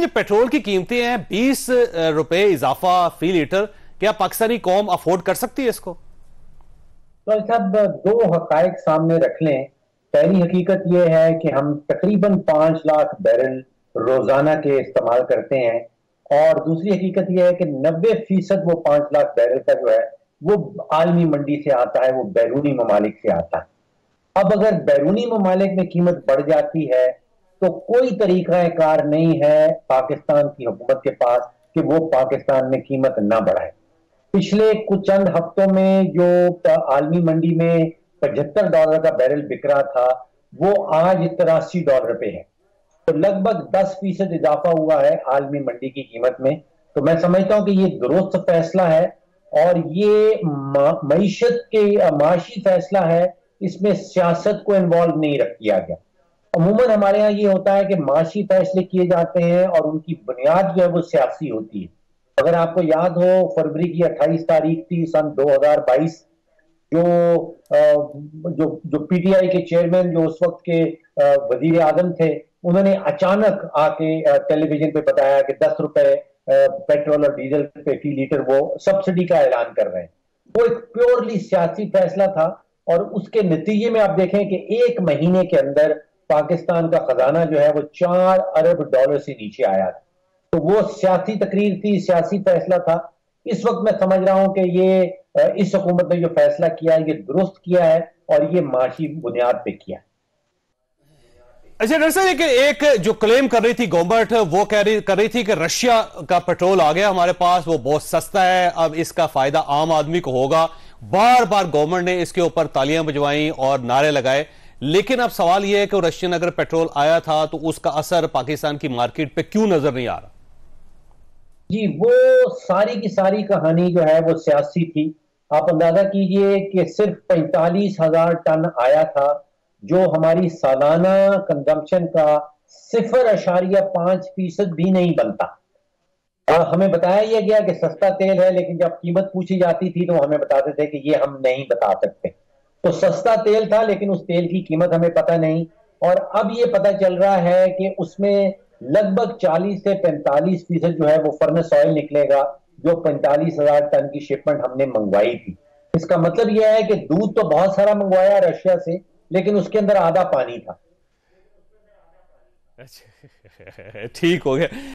कि पेट्रोल की कीमतें हैं 20 रुपए इजाफा फी लीटर, क्या पाकिस्तानी कौम अफोर्ड कर सकती है इसको? तो साहब, दो हकायक सामने रख लें। पहली हकीकत यह है कि हम तकरीबन 5 लाख बैरल रोजाना के इस्तेमाल करते हैं, और दूसरी हकीकत यह है कि 90% वो 5 लाख बैरल का जो है वो आलमी मंडी से आता है, वो बैरूनी ममालिक से आता है। अब अगर बैरूनी ममालिक में कीमत बढ़ जाती है तो कोई तरीका कार नहीं है पाकिस्तान की हुकूमत के पास कि वो पाकिस्तान में कीमत ना बढ़ाए। पिछले कुछ चंद हफ्तों में जो आलमी मंडी में $75 का बैरल बिक रहा था, वो आज $83 पे है। तो लगभग 10% इजाफा हुआ है आलमी मंडी की कीमत में। तो मैं समझता हूं कि ये दुरुस्त फैसला है, और ये मईशत के माशी फैसला है। इसमें सियासत को इन्वॉल्व नहीं रख किया गया। अमूमन हमारे यहाँ ये होता है कि माशी फैसले किए जाते हैं और उनकी बुनियाद जो है वो सियासी होती है। अगर आपको याद हो, फरवरी की 28 तारीख थी सन 2022, जो जो जो पीटीआई के चेयरमैन जो उस वक्त के वजीर आजम थे, उन्होंने अचानक आके टेलीविजन पे बताया कि 10 रुपए पेट्रोल और डीजल पे फी लीटर वो सब्सिडी का ऐलान कर रहे हैं। वो एक प्योरली सियासी फैसला था, और उसके नतीजे में आप देखें कि एक महीने के अंदर पाकिस्तान का खजाना जो है वो $4 अरब से नीचे आया था। तो वो सियासी तकरीर थी, सियासी फैसला था। इस वक्त मैं समझ रहा हूं कि ये इस हुकूमत ने जो फैसला किया है ये दुरुस्त किया है, और ये माशी बुनियाद पे किया है। अच्छा डॉक्टर साहब, एक जो क्लेम कर रही थी गवर्नमेंट, वो कर रही थी कि रशिया का पेट्रोल आ गया हमारे पास, वो बहुत सस्ता है, अब इसका फायदा आम आदमी को होगा। बार बार गवर्नमेंट ने इसके ऊपर तालियां बजवाई और नारे लगाए, लेकिन अब सवाल यह है कि रशियन अगर पेट्रोल आया था तो उसका असर पाकिस्तान की मार्केट पे क्यों नजर नहीं आ रहा? जी, वो सारी की सारी कहानी जो है वो सियासी थी। आप अंदाजा कीजिए कि सिर्फ 45,000 टन आया था, जो हमारी सालाना कंजम्पशन का 0.5% भी नहीं बनता। हमें बताया यह गया कि सस्ता तेल है, लेकिन जब कीमत पूछी जाती थी तो हमें बताते थे कि ये हम नहीं बता सकते। तो सस्ता तेल था, लेकिन उस तेल की कीमत हमें पता नहीं। और अब ये पता चल रहा है कि उसमें लगभग 40 से 45% जो है वो फर्नेस ऑयल निकलेगा, जो 45,000 टन की शिपमेंट हमने मंगवाई थी। इसका मतलब यह है कि दूध तो बहुत सारा मंगवाया रशिया से, लेकिन उसके अंदर आधा पानी था। अच्छा ठीक हो गया।